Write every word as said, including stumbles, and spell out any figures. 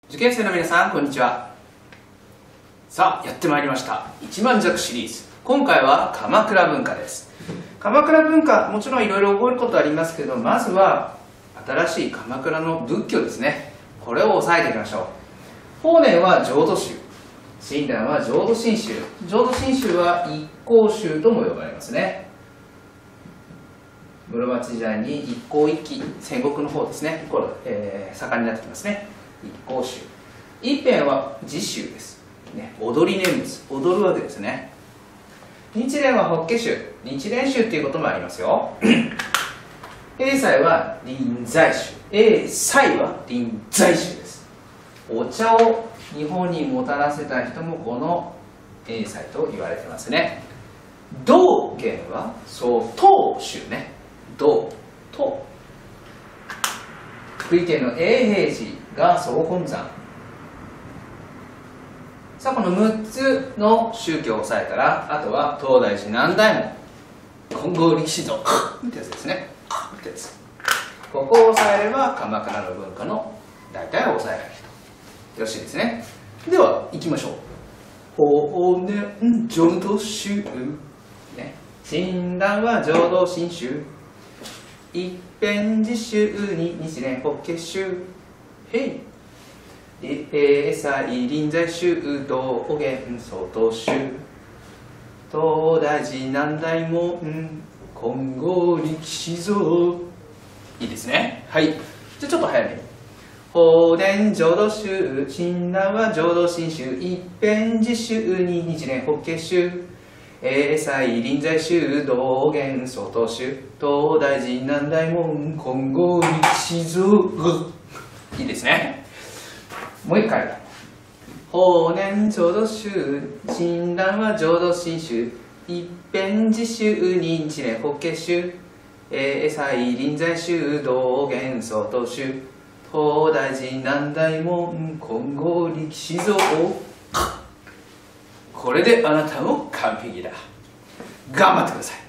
受験生の皆さん、こんにちは。さあ、やってまいりました一万弱シリーズ。今回は鎌倉文化です。鎌倉文化、もちろんいろいろ覚えることありますけど、まずは新しい鎌倉の仏教ですね。これを押さえていきましょう。法然は浄土宗、親鸞は浄土真宗、浄土真宗は一向宗とも呼ばれますね。室町時代に一向一揆、戦国の方ですね、これ、えー、盛んになってきますね。一向宗。一辺は自宗です、ね、踊り念仏、踊るわけですね。日蓮は法華宗、日蓮宗っていうこともありますよ。栄西は臨済宗、栄西は臨済宗です。お茶を日本にもたらせた人もこの栄西と言われてますね。道元は曹洞宗ね、道と福井県の永平寺が総本山。さあ、このむっつの宗教を押さえたら、あとは東大寺南大門、金剛力士像ってやつですね。ってやつ。ここを押さえれば鎌倉の文化の大体を押さえられるとよろしいですね。では行きましょう。法然浄土宗、ね、親鸞は浄土真宗、一辺自宗に日蓮法華宗、へい栄西臨済宗、道元曹洞宗、東大寺南大門、金剛力士像。いいですね。はい。じゃあちょっと早めに。法然浄土宗、親鸞は浄土真宗、一辺自宗に日蓮法華宗、栄西臨済宗、道元曹洞宗、東大寺南大門、金剛力士像。いいですね。もう一回。法然浄土宗、親鸞は浄土真宗、一辺自宗に日蓮法華宗、栄西臨済宗、道元曹洞宗、東大寺南大門、金剛力士像。これであなたも完璧だ。頑張ってください。